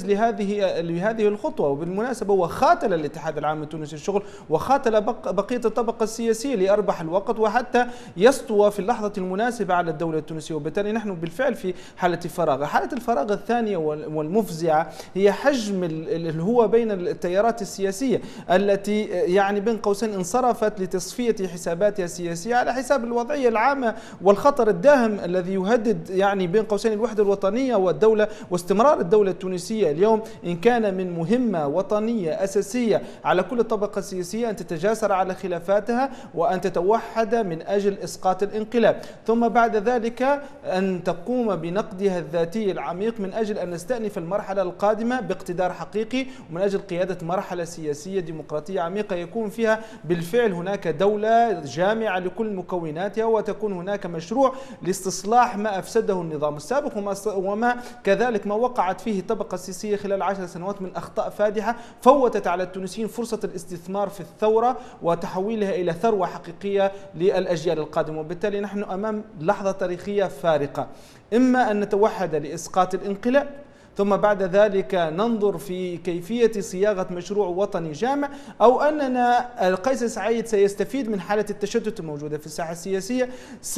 لهذه الخطوة. وبالمناسبة هو خاتل الاتحاد العام التونسي للشغل وخاتل بقية الطبقة السياسية ليربح الوقت وحتى يسطو في اللحظة المناسبة على الدولة التونسية. وبالتالي نحن بالفعل في حالة فراغ. حالة الفراغ الثانية والمفزعة هي حجم اللي هو بين التيارات السياسية التي يعني بين قوسين انصرفت لتصفية حساباتها السياسية على حساب الوضعية العامة والخطر الداهم الذي يهدد يعني بين قوسين الوحدة الوطنية والدولة واستمرار الدولة التونسية. اليوم إن كان من مهمة وطنية أساسية على كل الطبقة السياسية أن تتجاسر على خلافاتها وأن تتوحد من أجل إسقاط الانقلاب، ثم بعد ذلك أن تقوم بنقدها الذاتي العميق من أجل أن نستأنف المرحلة القادمة باقتدار حقيقي ومن أجل قيادة مرحلة سياسية ديمقراطية عميقة يكون فيها بالفعل هناك دولة جامعة لكل مكوناتها، وتكون هناك مشروع لاستصلاح ما أفسده النظام السابق وما كذلك ما وقعت فيه الطبقة السياسية خلال 10 سنوات من أخطاء فادحة فوتت على التونسيين فرصة الاستثمار في الثورة وتحويلها إلى ثروة حقيقية للأجيال القادمة. وبالتالي نحن أمام لحظة تاريخية فارقة، إما أن نتوحد لإسقاط الانقلاب ثم بعد ذلك ننظر في كيفية صياغة مشروع وطني جامع، أو أننا قيس سعيد سيستفيد من حالة التشتت الموجودة في الساحة السياسية،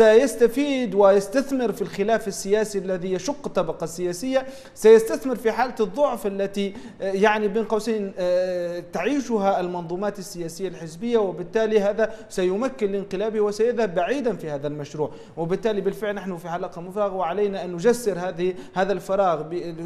سيستفيد ويستثمر في الخلاف السياسي الذي يشق الطبقة السياسية، سيستثمر في حالة الضعف التي يعني بين قوسين تعيشها المنظومات السياسية الحزبية، وبالتالي هذا سيمكن لانقلابه وسيذهب بعيدا في هذا المشروع. بالفعل نحن في حلقة مفرغة وعلينا أن نجسر هذا الفراغ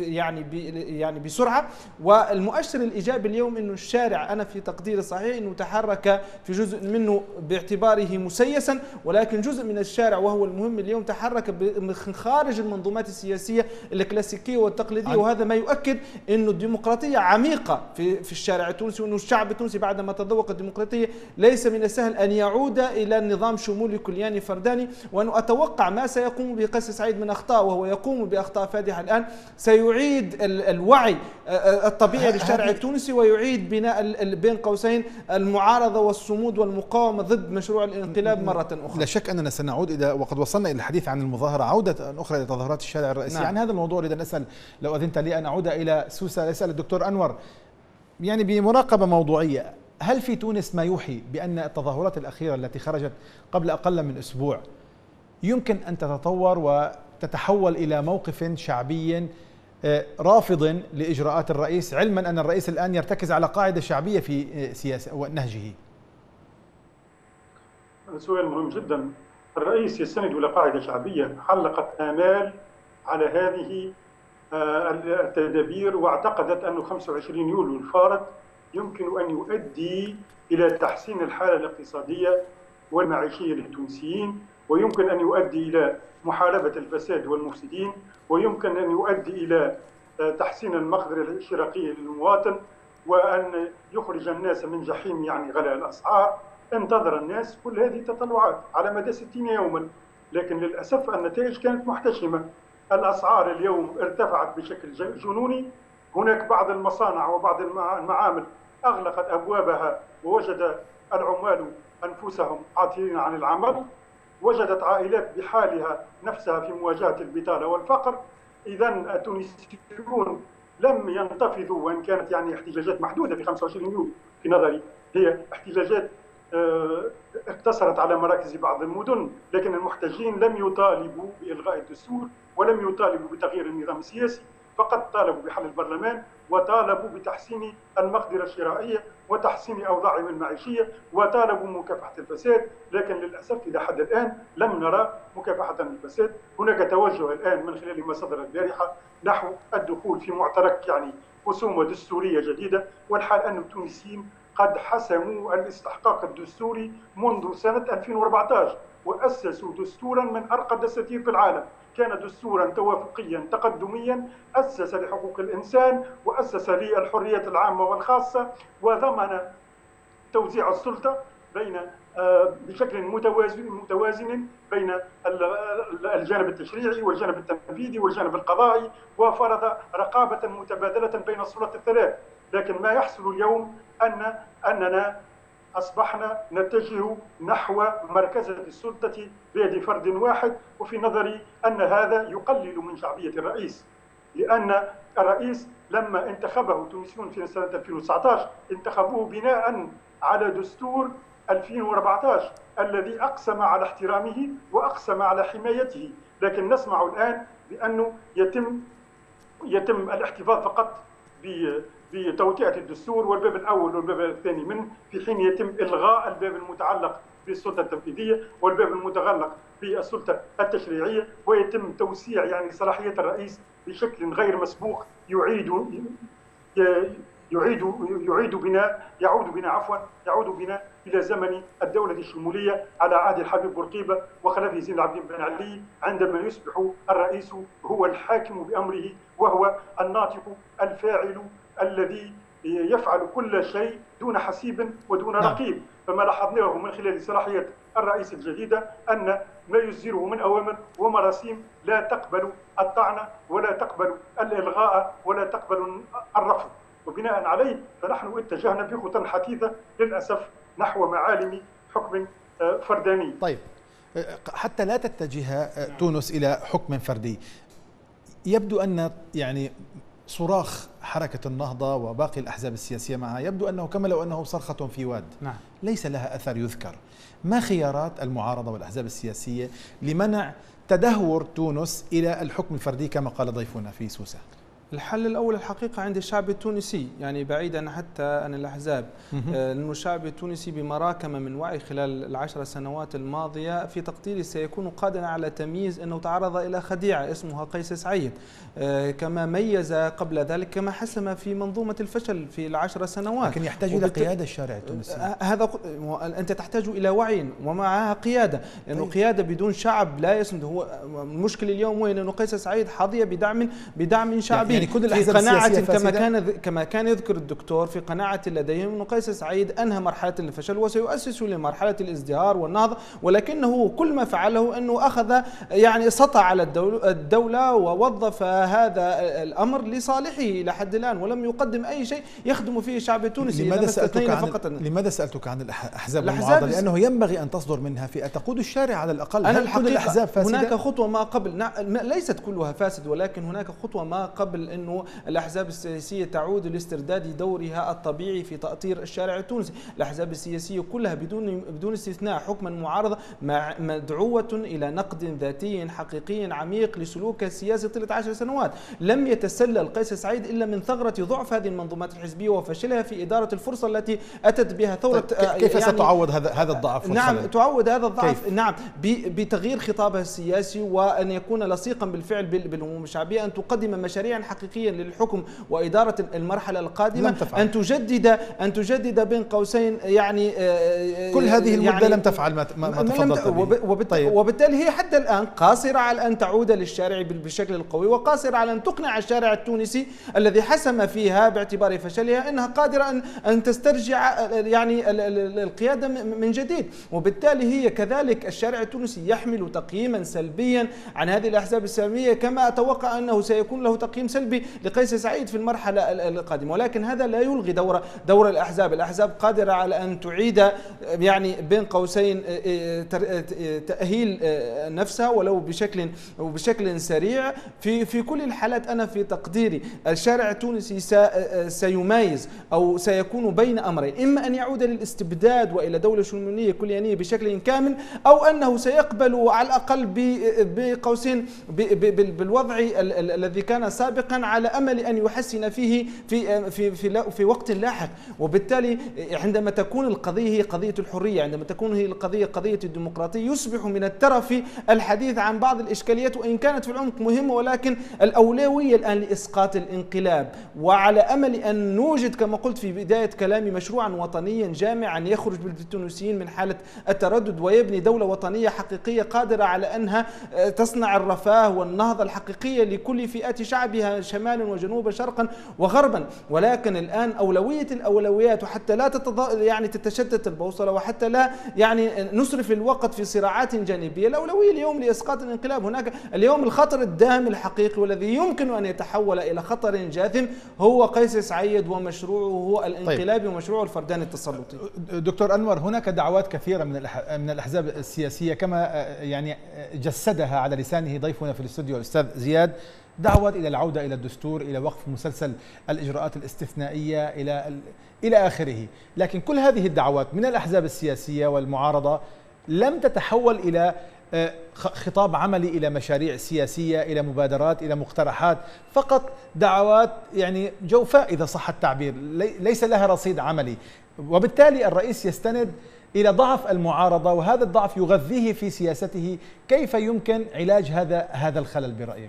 يعني بسرعة. والمؤشر الإيجابي اليوم أنه الشارع أنا في تقديري صحيح أنه تحرك في جزء منه باعتباره مسيسا، ولكن جزء من الشارع وهو المهم اليوم تحرك من خارج المنظومات السياسية الكلاسيكية والتقليدية، وهذا ما يؤكد أنه الديمقراطية عميقة في الشارع التونسي، وأنه الشعب التونسي بعدما تذوق الديمقراطية ليس من السهل أن يعود إلى النظام شمولي كلياني فرداني. وأنه أتوقع ما سيقوم به قيس سعيد من أخطاء، وهو يقوم بأخطاء فادحة الآن، سيعيد يعيد الوعي الطبيعي للشارع التونسي، ويعيد بناء بين قوسين المعارضة والصمود والمقاومة ضد مشروع الانقلاب مرة أخرى. لا شك أننا سنعود إلى، وقد وصلنا إلى الحديث عن المظاهرة، عودة أخرى إلى تظاهرات الشارع الرئيسي. نعم. عن هذا الموضوع أريد أن أسأل، لو أذنت لي أن أعود إلى سوسة، أسأل الدكتور أنور يعني بمراقبة موضوعية، هل في تونس ما يوحي بأن التظاهرات الأخيرة التي خرجت قبل أقل من أسبوع يمكن أن تتطور وتتحول إلى موقف شعبي رافض لإجراءات الرئيس، علما أن الرئيس الآن يرتكز على قاعدة شعبية في سياسة ونهجه؟ سؤال مهم جدا. الرئيس يستند إلى قاعدة شعبية علقت آمال على هذه التدابير، واعتقدت أنه 25 يوليو الفارط يمكن أن يؤدي إلى تحسين الحالة الاقتصادية والمعيشية للتونسيين، ويمكن أن يؤدي إلى محاربة الفساد والمفسدين، ويمكن أن يؤدي إلى تحسين المقدرة الاشتراكية للمواطن، وأن يخرج الناس من جحيم يعني غلاء الأسعار. انتظر الناس كل هذه التطلعات على مدى 60 يوما، لكن للأسف النتائج كانت محتشمة. الأسعار اليوم ارتفعت بشكل جنوني. هناك بعض المصانع وبعض المعامل أغلقت أبوابها، ووجد العمال أنفسهم عاطلين عن العمل. وجدت عائلات بحالها نفسها في مواجهة البطالة والفقر. إذا التونسيون لم ينتفضوا، وإن كانت يعني احتجاجات محدودة في 25 يوليو في نظري، هي احتجاجات اقتصرت على مراكز بعض المدن، لكن المحتجين لم يطالبوا بإلغاء الدستور ولم يطالبوا بتغيير النظام السياسي، فقط طالبوا بحل البرلمان، وطالبوا بتحسين المقدرة الشرائية وتحسين أوضاعهم المعيشية، وطالبوا مكافحة الفساد. لكن للأسف إلى حد الآن لم نرى مكافحة الفساد. هناك توجه الآن من خلال ما صدر البارحة نحو الدخول في معترك يعني خصومة دستورية جديدة، والحال أن التونسيين قد حسموا الاستحقاق الدستوري منذ سنة 2014، وأسسوا دستورا من أرقى الدساتير في العالم. كان دستورا توافقيا تقدميا، أسس لحقوق الإنسان وأسس للحريات العامة والخاصة، وضمن توزيع السلطة بين بشكل متوازن بين الجانب التشريعي والجانب التنفيذي والجانب القضائي، وفرض رقابة متبادلة بين السلطات الثلاث. لكن ما يحصل اليوم أننا أصبحنا نتجه نحو مركزة السلطة بيد فرد واحد، وفي نظري أن هذا يقلل من شعبية الرئيس، لأن الرئيس لما انتخبه التونسيون في سنة 2019 انتخبوه بناء على دستور 2014 الذي أقسم على احترامه وأقسم على حمايته. لكن نسمع الآن بأنه يتم الاحتفاظ فقط بتوطئة الدستور والباب الأول والباب الثاني منه، في حين يتم إلغاء الباب المتعلق بالسلطة التنفيذية والباب المتعلق بالسلطة التشريعية، ويتم توسيع يعني صلاحيات الرئيس بشكل غير مسبوق يعود بنا إلى زمن الدولة الشمولية على عهد الحبيب بورقيبة وخلفه زين العابدين بن علي، عندما يصبح الرئيس هو الحاكم بأمره وهو الناطق الفاعل الذي يفعل كل شيء دون حسيب ودون رقيب. فما لاحظناه من خلال صلاحيات الرئيس الجديدة أن ما يصدره من أوامر ومراسيم لا تقبل الطعن ولا تقبل الإلغاء ولا تقبل الرفض، وبناء عليه فنحن اتجهنا بخطى حثيثة للأسف نحو معالم حكم فرداني. طيب، حتى لا تتجه تونس إلى حكم فردي، يبدو أن يعني صراخ حركة النهضة وباقي الأحزاب السياسية معها يبدو أنه كما لو أنه صرخة في واد. نعم. ليس لها أثر يذكر. ما خيارات المعارضة والأحزاب السياسية لمنع تدهور تونس إلى الحكم الفردي كما قال ضيفنا في سوسة؟ الحل الأول الحقيقة عند الشعب التونسي، يعني بعيدا حتى عن الأحزاب، لأن الشعب التونسي بما راكم من وعي خلال ال10 سنوات الماضية في تقديري سيكون قادرا على تمييز أنه تعرض إلى خديعة اسمها قيس سعيد، كما ميز قبل ذلك، كما حسم في منظومة الفشل في ال10 سنوات. لكن يحتاج إلى قيادة الشارع التونسي. هذا أنت تحتاج إلى وعي ومعها قيادة، لأنه قيادة بدون شعب لا يسند. هو المشكلة اليوم وين؟ أنه قيس سعيد حظي بدعم شعبي. يعني كل في الأحزاب قناعة السياسية كما كان يذكر الدكتور، في قناعة لديهم أن قيس سعيد أنهى مرحلة الفشل وسيؤسس لمرحلة الازدهار والنهضة، ولكنه كل ما فعله أنه أخذ يعني سطع على الدولة ووظف هذا الأمر لصالحه إلى حد الآن، ولم يقدم أي شيء يخدم فيه الشعب التونسي. لماذا سألتك عن الأحزاب المعارضة؟ لأنه ينبغي أن تصدر منها فئة تقود الشارع على الأقل. هل كل الأحزاب فاسدة؟ هناك خطوة ما قبل، ليست كلها فاسد، ولكن هناك خطوة ما قبل أنه الأحزاب السياسية تعود لاسترداد دورها الطبيعي في تأطير الشارع التونسي. الأحزاب السياسية كلها بدون استثناء حكما معارضة مدعوة إلى نقد ذاتي حقيقي عميق لسلوك السياسي طيلة 10 سنوات. لم يتسلل قيس سعيد إلا من ثغرة ضعف هذه المنظومات الحزبية وفشلها في إدارة الفرصة التي أتت بها ثورة. كيف يعني ستعوض هذا الضعف؟ نعم، تعوض هذا الضعف. نعم، بتغيير خطابها السياسي، وأن يكون لصيقا بالفعل بالأمم الشعبية، أن تقدم مشاريعا حقيقية للحكم وإدارة المرحلة القادمة، أن تجدد بين قوسين يعني كل هذه المدة يعني لم تفعل ما تفضلت به. وبالتالي هي حتى الآن قاصرة على أن تعود للشارع بالشكل القوي، وقاصرة على أن تقنع الشارع التونسي الذي حسم فيها باعتبار فشلها أنها قادرة أن تسترجع يعني القيادة من جديد. وبالتالي هي كذلك الشارع التونسي يحمل تقييما سلبيا عن هذه الأحزاب السلمية، كما أتوقع أنه سيكون له تقييم سلبي لقيس سعيد في المرحلة القادمة. ولكن هذا لا يلغي دور الأحزاب قادرة على أن تعيد يعني بين قوسين تأهيل نفسها ولو بشكل سريع. في كل الحالات أنا في تقديري الشارع التونسي سيمايز أو سيكون بين أمرين: إما أن يعود للاستبداد وإلى دولة شمولية كليانية بشكل كامل، أو أنه سيقبل على الأقل بقوسين بالوضع الذي كان سابقا على أمل أن يحسن فيه في وقت لاحق. وبالتالي عندما تكون القضية هي قضية الحرية، عندما تكون هي القضية قضية الديمقراطية، يصبح من الترف الحديث عن بعض الإشكاليات وإن كانت في العمق مهمة، ولكن الأولوية الآن لإسقاط الانقلاب، وعلى أمل أن نوجد كما قلت في بداية كلامي مشروعا وطنيا جامعا يخرج بالتونسيين من حالة التردد ويبني دولة وطنية حقيقية قادرة على أنها تصنع الرفاه والنهضة الحقيقية لكل فئات شعبها شمالا وجنوبا شرقا وغربا. ولكن الآن أولوية الأولويات، وحتى لا يعني تتشتت البوصلة، وحتى لا يعني نصرف الوقت في صراعات جانبية، الأولوية اليوم لإسقاط الانقلاب. هناك اليوم الخطر الداهم الحقيقي والذي يمكن أن يتحول إلى خطر جاثم هو قيس سعيد ومشروعه هو الانقلابي ومشروعه الفرداني التسلطي. دكتور أنور، هناك دعوات كثيرة من الأحزاب السياسية كما يعني جسدها على لسانه ضيفنا في الاستوديو الأستاذ زياد، دعوة إلى العودة إلى الدستور، إلى وقف مسلسل الإجراءات الاستثنائية إلى آخره. لكن كل هذه الدعوات من الأحزاب السياسية والمعارضة لم تتحول إلى خطاب عملي، إلى مشاريع سياسية، إلى مبادرات، إلى مقترحات، فقط دعوات يعني جوفاء إذا صح التعبير، ليس لها رصيد عملي. وبالتالي الرئيس يستند إلى ضعف المعارضة، وهذا الضعف يغذيه في سياسته. كيف يمكن علاج هذا الخلل برأيك؟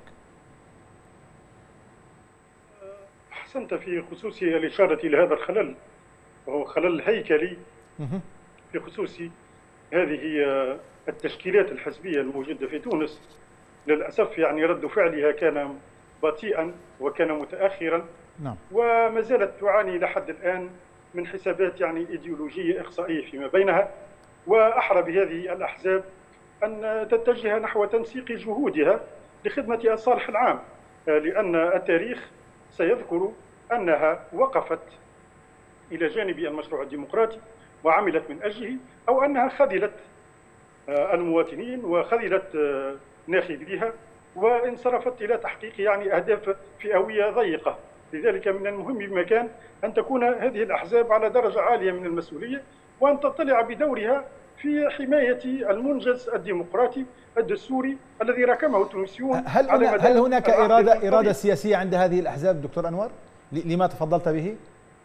أحسنت في خصوص الإشارة إلى هذا الخلل، وهو خلل هيكلي في خصوص هذه التشكيلات الحزبية الموجودة في تونس. للأسف يعني رد فعلها كان بطيئا وكان متأخرا، نعم. وما زالت تعاني لحد الآن من حسابات يعني إيديولوجية إقصائية فيما بينها. وأحرى بهذه الأحزاب أن تتجه نحو تنسيق جهودها لخدمة الصالح العام، لأن التاريخ سيذكر أنها وقفت إلى جانب المشروع الديمقراطي وعملت من أجله، أو أنها خذلت المواطنين وخذلت ناخبيها وانصرفت إلى تحقيق يعني أهداف فئوية ضيقة. لذلك من المهم بمكان أن تكون هذه الأحزاب على درجة عالية من المسؤولية، وأن تطلع بدورها في حماية المنجز الديمقراطي الدستوري الذي ركمه التونسيون. هل هناك إرادة سياسية عند هذه الأحزاب دكتور أنور لما تفضلت به؟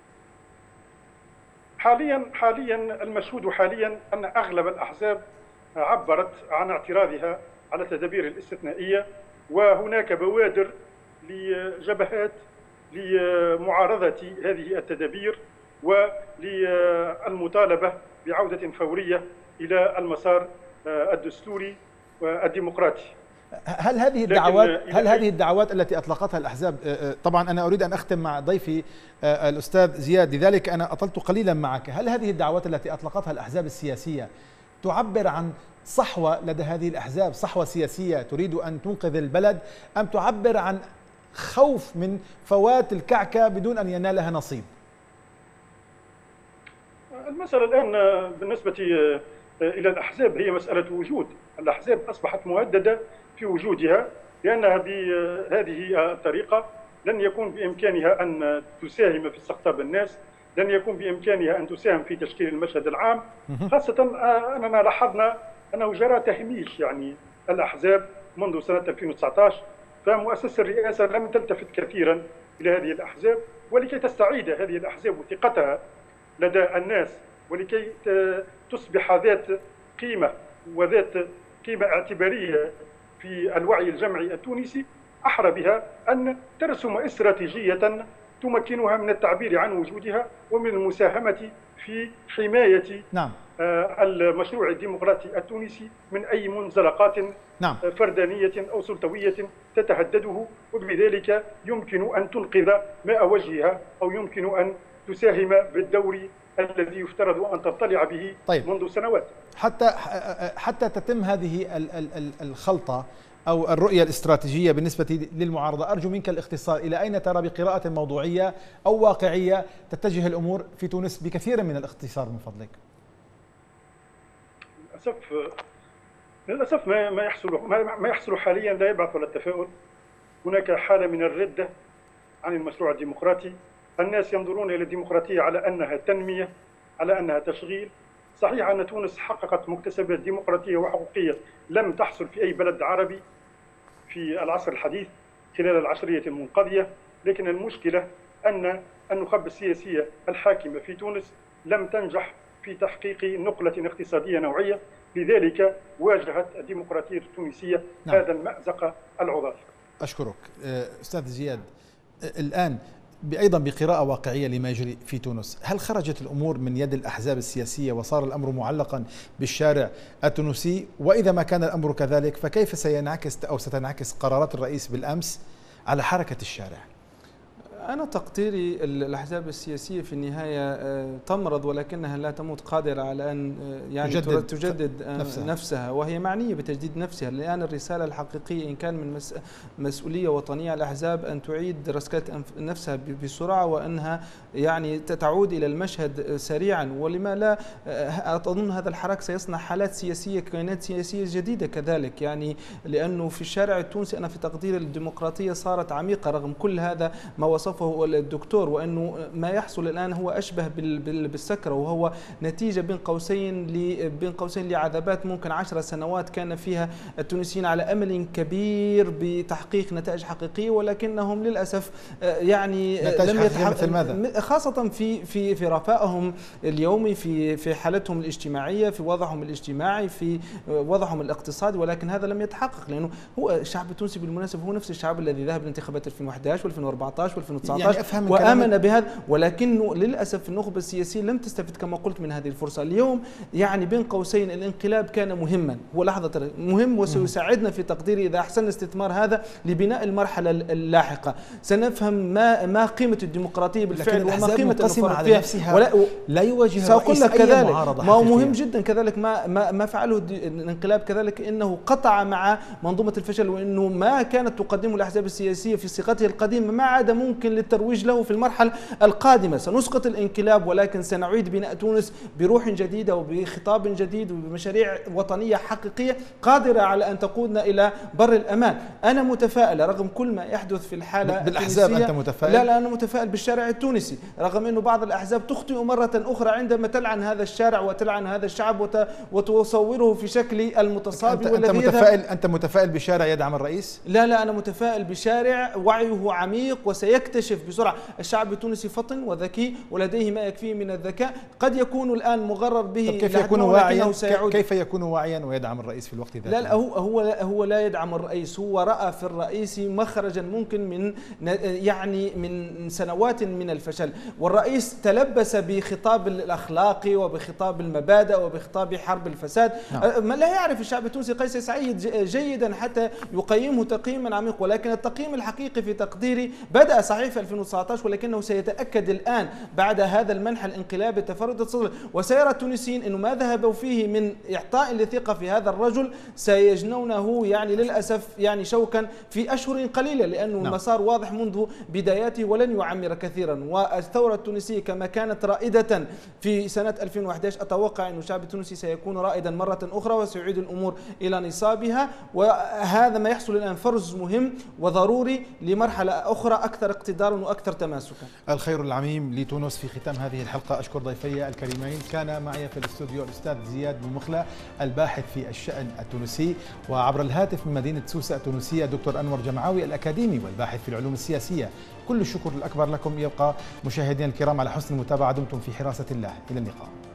حاليا المشهود حاليا أن أغلب الأحزاب عبرت عن اعتراضها على التدابير الاستثنائية، وهناك بوادر لجبهات لمعارضة هذه التدابير وللمطالبة بعودة فورية إلى المسار الدستوري والديمقراطي. هل هذه الدعوات التي أطلقتها الأحزاب، طبعا أنا أريد أن أختم مع ضيفي الأستاذ زياد، لذلك أنا أطلت قليلا معك، هل هذه الدعوات التي أطلقتها الأحزاب السياسية تعبر عن صحوة لدى هذه الأحزاب، صحوة سياسية تريد أن تنقذ البلد، أم تعبر عن خوف من فوات الكعكة بدون أن ينالها نصيب؟ المسألة الآن بالنسبة إلى الأحزاب هي مسألة وجود. الأحزاب أصبحت مهددة في وجودها، لأنها بهذه الطريقة لن يكون بإمكانها أن تساهم في استقطاب الناس، لن يكون بإمكانها أن تساهم في تشكيل المشهد العام، خاصة أننا لاحظنا أنه جرى تهميش يعني الأحزاب منذ سنة 2019، فمؤسسة الرئاسة لم تلتفت كثيرا إلى هذه الأحزاب، ولكي تستعيد هذه الأحزاب ثقتها لدى الناس، ولكي تصبح ذات قيمة وذات قيمة اعتبارية في الوعي الجمعي التونسي، أحرى بها أن ترسم استراتيجية تمكنها من التعبير عن وجودها ومن المساهمة في حماية المشروع الديمقراطي التونسي من أي منزلقات فردانية أو سلطوية تتهدده، وبذلك يمكن أن تنقذ ماء وجهها أو يمكن أن تساهم بالدور الذي يفترض أن تطلع به منذ سنوات. حتى تتم هذه الخلطة أو الرؤية الاستراتيجية بالنسبة للمعارضة، أرجو منك الاختصار إلى أين ترى بقراءة موضوعية أو واقعية تتجه الأمور في تونس بكثير من الاختصار من فضلك؟ للأسف ما يحصل حاليا لا يبعث ولا التفاؤل. هناك حالة من الردة عن المشروع الديمقراطي، الناس ينظرون إلى الديمقراطية على أنها تنمية، على أنها تشغيل. صحيح أن تونس حققت مكتسبات ديمقراطية وحقوقية لم تحصل في أي بلد عربي في العصر الحديث خلال العشرية المنقضية، لكن المشكلة أن النخب السياسية الحاكمة في تونس لم تنجح في تحقيق نقلة اقتصادية نوعية، لذلك واجهت الديمقراطية التونسية هذا المأزق العضال. أشكرك أستاذ زياد. الآن أيضا بقراءة واقعية لما يجري في تونس، هل خرجت الأمور من يد الأحزاب السياسية وصار الأمر معلقا بالشارع التونسي؟ وإذا ما كان الأمر كذلك فكيف سينعكس أو ستنعكس قرارات الرئيس بالأمس على حركة الشارع؟ أنا تقديري الأحزاب السياسية في النهاية تمرض ولكنها لا تموت، قادرة على أن يعني تجدد نفسها، وهي معنية بتجديد نفسها. الآن الرسالة الحقيقية إن كان من مسؤولية وطنية الأحزاب أن تعيد رسكات نفسها بسرعة، وأنها يعني تعود إلى المشهد سريعا. ولما لا، أظن هذا الحراك سيصنع حالات سياسية، كيانات سياسية جديدة كذلك، يعني لأنه في الشارع التونسي أنا في تقدير الديمقراطية صارت عميقة رغم كل هذا ما وصفه الدكتور، وأنه ما يحصل الآن هو أشبه بالسكرة، وهو نتيجة بين قوسين لعذابات ممكن 10 سنوات كان فيها التونسيين على أمل كبير بتحقيق نتائج حقيقية، ولكنهم للأسف يعني لم يتحقق، خاصة في رفائهم اليومي، في حالتهم الاجتماعية، في وضعهم الاجتماعي، في وضعهم الاقتصادي، ولكن هذا لم يتحقق. لأنه هو الشعب التونسي بالمناسبة هو نفس الشعب الذي ذهب لانتخابات 2011 و2014 و2019 يعني وآمن بهذا، ولكنه للأسف النخبة السياسية لم تستفد كما قلت من هذه الفرصة. اليوم يعني بين قوسين الانقلاب كان مهما، هو لحظة مهم وسيساعدنا في تقديري إذا أحسن استثمار هذا لبناء المرحلة اللاحقة. سنفهم ما قيمة الديمقراطية بالفعل وما قيمة النخبة فيها، لا يواجه سأقول لك كذلك ما هو مهم جدا كذلك ما فعله الانقلاب كذلك، إنه قطع مع منظومة الفشل، وإنه ما كانت تقدمه الأحزاب السياسية في صيغته القديمة ما عاد ممكن للترويج له في المرحلة القادمة. سنسقط الانقلاب ولكن سنعيد بناء تونس بروح جديدة وبخطاب جديد وبمشاريع وطنية حقيقية قادرة على أن تقودنا إلى بر الأمان. أنا متفائل رغم كل ما يحدث في الحالة بالأحزاب. أنت متفائل؟ لا أنا متفائل بالشارع التونسي، رغم أنه بعض الأحزاب تخطئ مرة أخرى عندما تلعن هذا الشارع وتلعن هذا الشعب وتصوره في شكل المتصابي. أنت متفائل بشارع يدعم الرئيس؟ لا أنا متفائل بشارع وعيه عميق وسيكتفي يكتشف بسرعة. الشعب التونسي فطن وذكي ولديه ما يكفيه من الذكاء، قد يكون الآن مغرر به. كيف يكون واعيا؟ كيف يكون واعيا ويدعم الرئيس في الوقت ذاته؟ لا هو لا يدعم الرئيس، هو رأى في الرئيس مخرجا ممكن من سنوات من الفشل، والرئيس تلبس بخطاب الأخلاق وبخطاب المبادئ وبخطاب حرب الفساد. لا يعرف الشعب التونسي قيس سعيد جيدا حتى يقيمه تقييما عميقا، ولكن التقييم الحقيقي في تقديري بدأ صحيح في 2019، ولكنه سيتأكد الآن بعد هذا المنح الانقلابي التفرد الصدر، وسيرى التونسيين أنه ما ذهبوا فيه من إعطاء لثقة في هذا الرجل سيجنونه للأسف شوكا في أشهر قليلة، لأنه المسار واضح منذ بداياته ولن يعمر كثيرا. والثورة التونسية كما كانت رائدة في سنة 2011 أتوقع أن الشعب التونسي سيكون رائدا مرة أخرى وسيعيد الأمور إلى نصابها، وهذا ما يحصل الآن فرز مهم وضروري لمرحلة أخرى أكثر اقتدارا وأكثر تماسكا. الخير العميم لتونس. في ختام هذه الحلقة أشكر ضيفي الكريمين. كان معي في الاستوديو الأستاذ زياد بومخلة الباحث في الشأن التونسي، وعبر الهاتف من مدينة سوسة التونسية دكتور أنور جمعاوي الأكاديمي والباحث في العلوم السياسية. كل الشكر الأكبر لكم. يبقى مشاهدينا الكرام على حسن المتابعة. دمتم في حراسة الله. إلى اللقاء.